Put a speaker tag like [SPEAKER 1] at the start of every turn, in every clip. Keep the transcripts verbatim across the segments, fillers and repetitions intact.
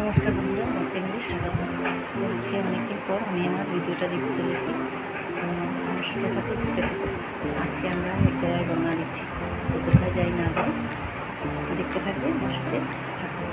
[SPEAKER 1] নমস্কার বন্ধুরা, আমার চ্যানেলে স্বাগত। তো আজকে অনেকদিন পর আমি আমার ভিডিওটা দিতে চলেছি, তো আমার সাথে থাকতে দেখতে থাকো। আজকে আমরা এক জায়গায় রওনা দিচ্ছি, তো কোথায় যাই না যাই দেখতে থাকবে, আমার সাথে থাকো।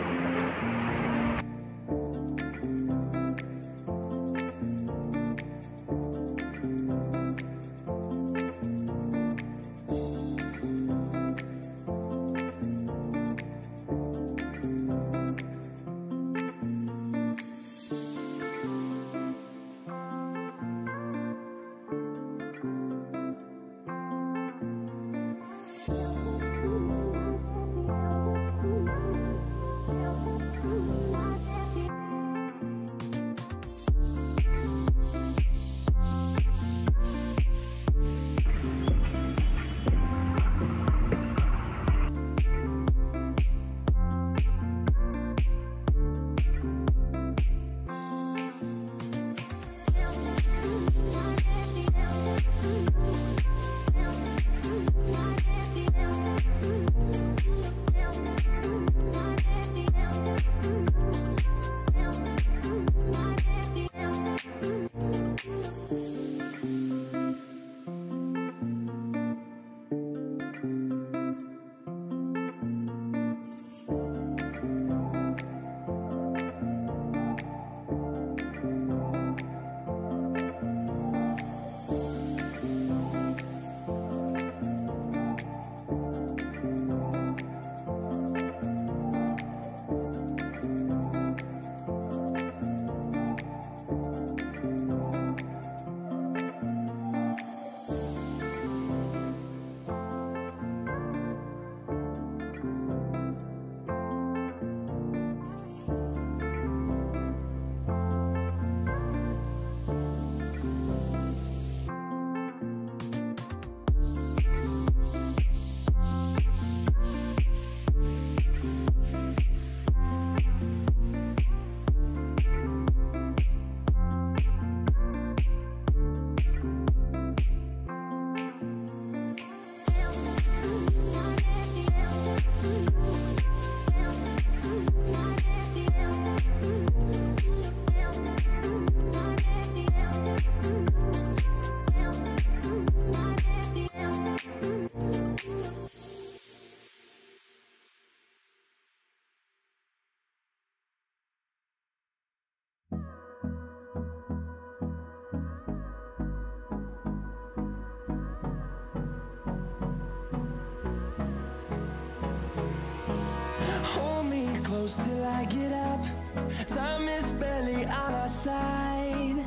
[SPEAKER 2] Close till I get up. Time is barely on our side.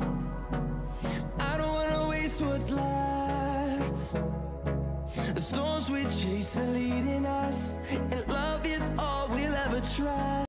[SPEAKER 2] I don't wanna waste what's left. The storms we chase are leading us, and love is all we'll ever try.